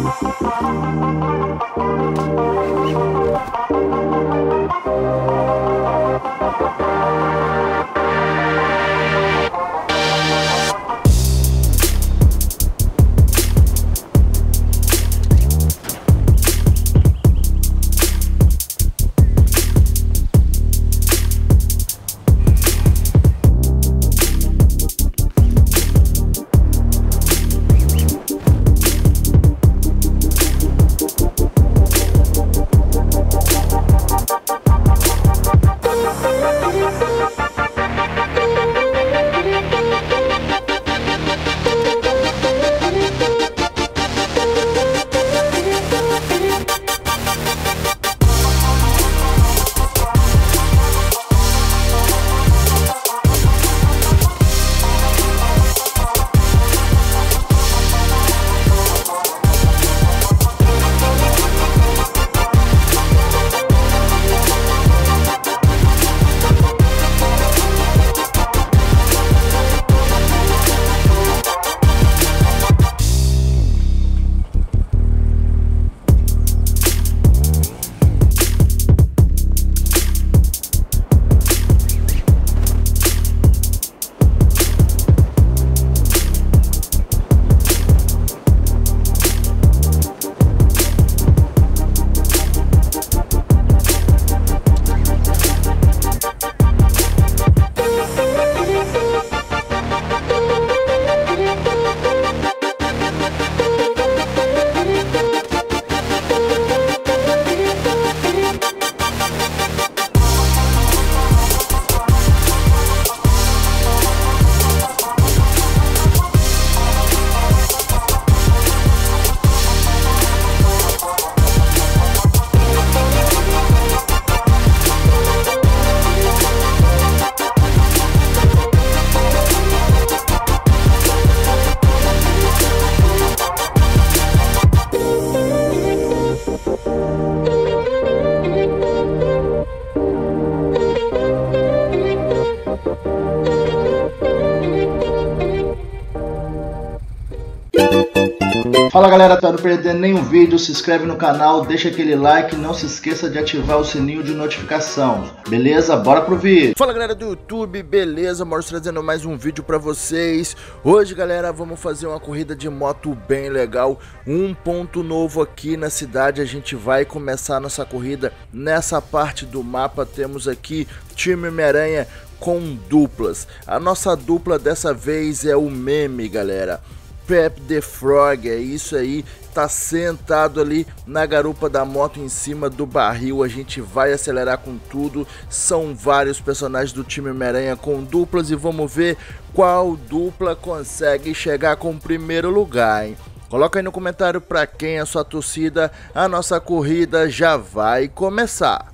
Fala galera, para não perder nenhum vídeo, se inscreve no canal, deixa aquele like, não se esqueça de ativar o sininho de notificação, beleza? Bora pro vídeo! Fala galera do YouTube, beleza? Maurício trazendo mais um vídeo pra vocês. Hoje galera, vamos fazer uma corrida de moto bem legal, um ponto novo aqui na cidade. A gente vai começar nossa corrida nessa parte do mapa. Temos aqui time Homem-Aranha com duplas. A nossa dupla dessa vez é o Meme, galera. Pep the Frog, é isso aí, tá sentado ali na garupa da moto em cima do barril. A gente vai acelerar com tudo. São vários personagens do time Homem-Aranha com duplas e vamos ver qual dupla consegue chegar com o primeiro lugar, hein? Coloca aí no comentário pra quem é a sua torcida. A nossa corrida já vai começar.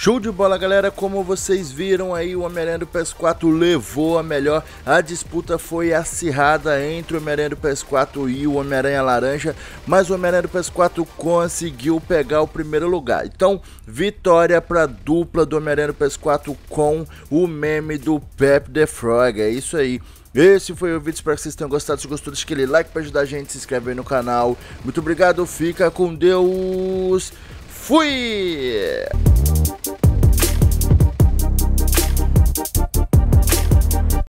Show de bola, galera. Como vocês viram aí, o Homem-Aranha do PS4 levou a melhor. A disputa foi acirrada entre o Homem-Aranha do PS4 e o Homem-Aranha Laranja, mas o Homem-Aranha do PS4 conseguiu pegar o primeiro lugar. Então, vitória para a dupla do Homem-Aranha do PS4 com o meme do Pepe the Frog. É isso aí. Esse foi o vídeo, espero que vocês tenham gostado. Se gostou, deixa aquele like para ajudar a gente, se inscreve aí no canal. Muito obrigado, fica com Deus. Fui!